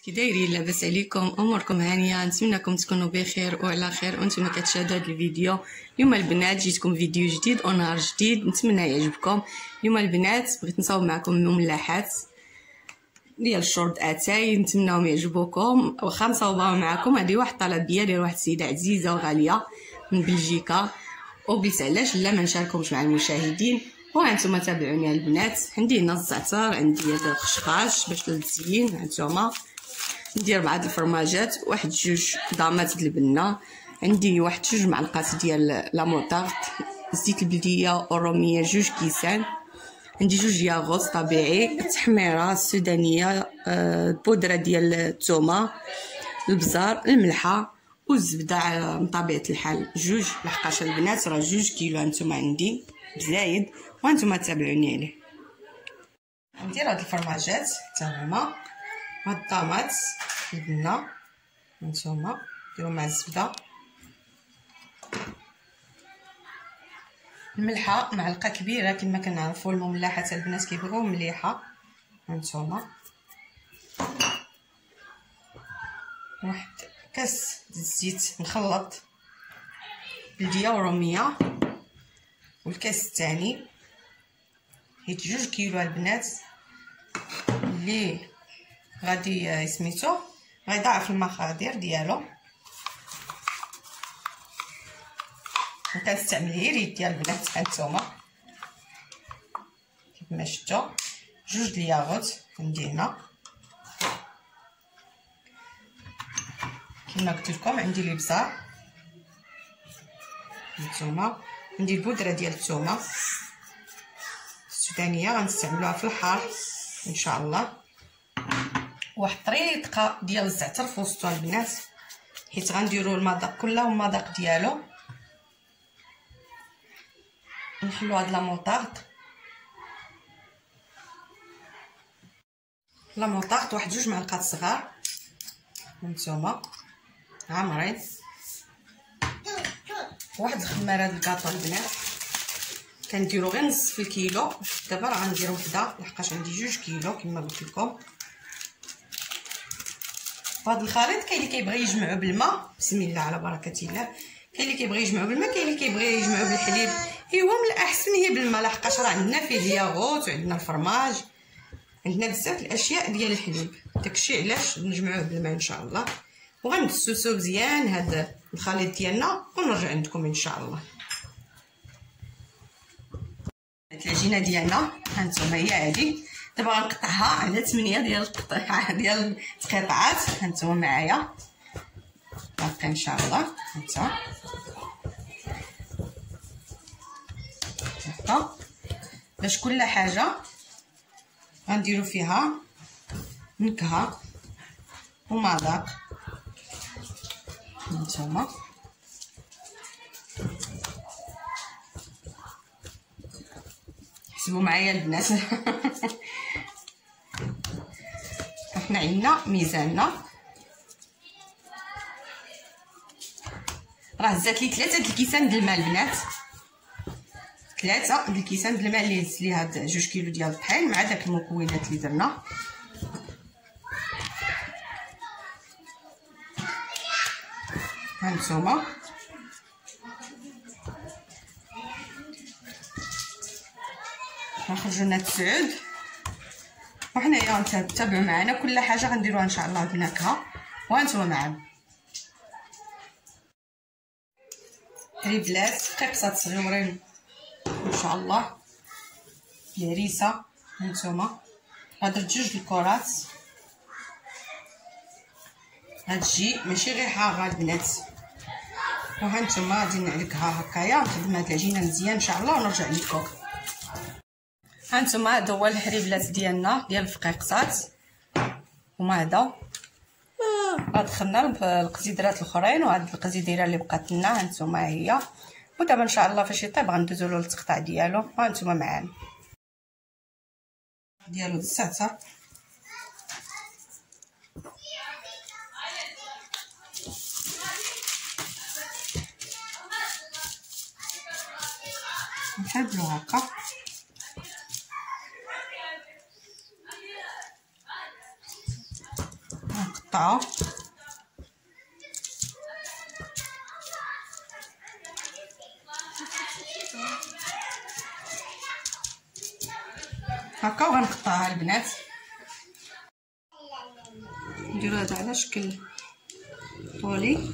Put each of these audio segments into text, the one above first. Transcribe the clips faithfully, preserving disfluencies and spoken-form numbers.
كي دايرين؟ لاباس عليكم؟ اموركم هانيه؟ نتمنىكم تكونوا بخير وعلى خير وانتم كتشاهدوا هذا الفيديو. اليوم البنات جيتكم فيديو جديد ونهار جديد، نتمنى يعجبكم. اليوم البنات بغيت نصاوب معكم مملحات ديال الشورد اتاي، نتمنىهم يعجبوكم. واخا نصاوبها معكم، هذه واحد طلبيه ديال واحد السيده عزيزه وغاليه من بلجيكا، وقلت علاش لا ما نشاركهمش مع المشاهدين. وهانتوما تابعوني البنات. عندي هنا الزعتر، عندي هذا الخشخاش باش للتزيين، هانتوما ندير بعض الفرماجات، واحد جوج ضامات د البنه، عندي واحد جوج معلقات ديال لا موطارد، زيت البلديه والروميه جوج كيسان، عندي جوج ياغوت طبيعي، التحميره السودانيه، البودره ديال الثومه، البزار، الملحه والزبده من طبيعه الحال جوج، لحقاش البنات راه جوج كيلو هانتوما عندي بزايد، وهانتوما تابعوني عليه. ندير هاد الفرماجات حتى هما، هاد الطاماط البنه هانتوما ديروا مع الزبده، الملحه معلقه كبيره كما كنعرفوا المملحات البنات كيبغيو مليحه، هانتوما واحد كاس الزيت مخلط بلديه وروميه، والكاس الثاني حيت جوج كيلو البنات اللي غادي سميتو غيضاعف المقادير ديالو. كنستعمل غير يد ديال البنات هانتوما كيف ما شفتوا. جوج الياغوت عندي هنا كما قلت لكم، عندي الابزار هانتوما، عندي البودره ديال الثومه السودانيه غنستعملوها في الحار ان شاء الله، واحد طريقه ديال الزعتر في وسطو البنات حيت غنديروا المذاق كله والمذاق ديالو. نحلو هاد لا موطارد، لا موطارد واحد جوج معلقات صغار هانتوما عامرين، واحد الخماره د الكاطو البنات كنديرو غير نص في الكيلو، دابا راه غندير وحده لحقاش عندي جوج كيلو كما قلت لكم. فهاد الخليط كاين اللي كيبغي يجمعو بالماء، بسم الله على بركه الله، كاين اللي كيبغي يجمعو بالماء، كاين اللي كيبغي يجمعو بالحليب. ايوا من الاحسن هي بالماء لحقاش راه عندنا فيه الياغوت وعندنا الفرماج، عندنا بزاف الاشياء ديال الحليب، داكشي علاش نجمعوه بالماء ان شاء الله. وغندسوسو مزيان هذا الخليط ديالنا ونرجع عندكم ان شاء الله. العجينه ديالنا هانتوما هي هادي، دابا غنقطعها على ثمانية ديال القطع ديال القطعات هانتوما معايا باقي ان شاء الله. هانتوما هكا باش كل حاجه غنديروا فيها نكهه ومذاق هانتوما. حسبوا معايا البنات احنا عندنا ميزاننا، راه زات لي ثلاثه د الكيسان د الماء البنات، ثلاثه د الكيسان د الماء اللي هزت لي هاد جوج كيلو ديال الطحين مع داك المكونات اللي درنا. هانتوما غنخرجوا لنا تسعود، وحنايا تابعوا معنا كل حاجه غنديروها ان شاء الله بنكهه، وهانتوما معنا ريبلات قيقصات صغيورين ان شاء الله، الهريسه هانتوما هاد جوج الكرات، هاد الجي ماشي غير حاره البنات. وهانتوما غادي نعلقها هكايا، نخدم هاد العجينه مزيان ان شاء الله ونرجع لكم. هانتوما هذا هو الحريبلات ديالنا ديال الفقيقصات، هما هذا غا دخلنا القزيدرات الاخرين، وهاد القزيديره اللي بقات لنا هانتوما هي. ودابا ان شاء الله فاش يطيب غندوزو له التقطاع ديالو، هانتوما معانا ديالو الزعتر نحلو هكا نقطعو هكا وغنقطعها البنات. نديرو هذا على شكل طولي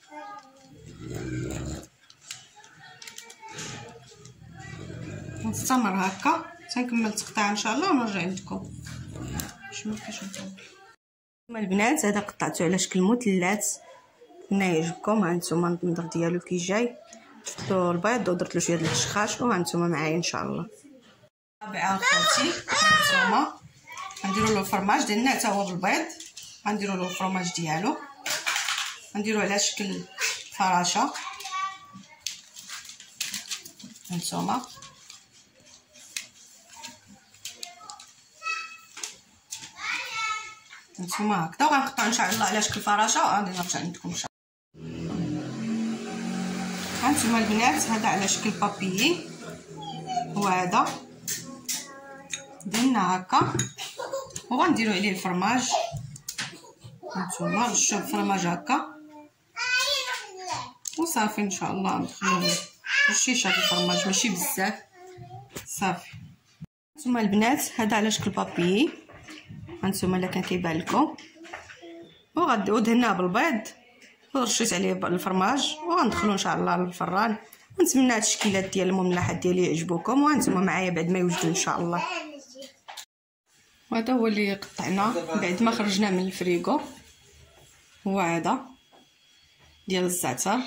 نستمر هكا تنكمل التقطيع ان شاء الله ونرجع لكم. شنو كاش نطول هما البنات. هذا قطعته على شكل مثلث، كنا يعجبكم. ها نتوما المنظر ديالو كي جاي، شفتو البيض ودرت له شويه ديال الشخاش وها نتوما معايا ان شاء الله. رابعه خوتي هانتوما غنديروا له الفرماج ديالنا حتى هو بالبيض، غنديروا له الفرماج ديالو، غنديروا على شكل فراشه هانتوما. هانتوما هكذا وغنقطع ان شاء الله على شكل فراشه وغادي نرجع عندكم ان شاء الله. هانتوما البنات هذا على شكل بابيي، وهذا درنا هكا وغنديروا عليه الفرماج. هانتوما رشوا الفرماج هكا وصافي ان شاء الله. ندخلوه رشيشه الفرماج ماشي بزاف صافي. هانتوما البنات هذا على شكل بابيي، هانتوما الا كان كيبان لكم، وغادي ودهناه بالبيض ورشيت عليه الفرماج وغندخلو ان شاء الله للفران. ونتمنى هاد التشكيلات ديال المملحات ديالي يعجبوكم، وهانتوما معايا بعد ما يوجدوا ان شاء الله. وهذا هو اللي قطعنا بعد ما خرجناه من الفريغو، هو هذا ديال الزعتر.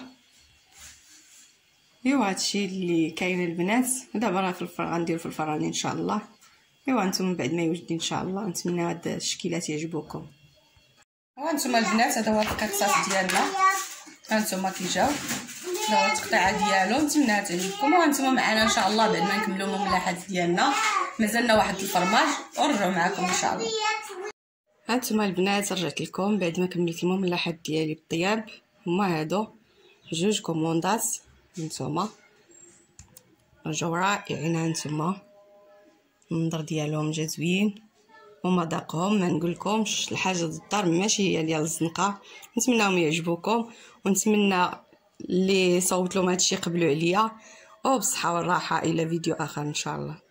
ايوا هادشي اللي كاين البنات. دابا راه في الفران غنديرو في الفران ان شاء الله. ايوا نتوما بعد ما يوجد ان شاء الله. نتمنى هاد التشكيلات يعجبوكم. وهانتوما البنات هذا هو القصاص ديالنا، هانتوما كي جاو هذا هو التقطيعه ديالو. نتمنى تعجبكم وهانتوما معنا ان شاء الله بعد ما نكملوا المملحات ديالنا. مازالنا واحد الفرماج ونرجعوا معكم ان شاء الله. هانتوما البنات رجعت لكم بعد ما كملت المملحات ديالي بالطياب. هما هادو جوج كوموندات هانتوما رجعوا رائعين. هانتوما المنظر ديالهم جا زوين ومذاقهم ما نقولكمش. الحاجه الدار ماشي هي ديال الزنقه. نتمنىهم يعجبوكم ونتمنى اللي صوت لهم هادشي يقبلوا عليا. وبصحه والراحه الى فيديو اخر ان شاء الله.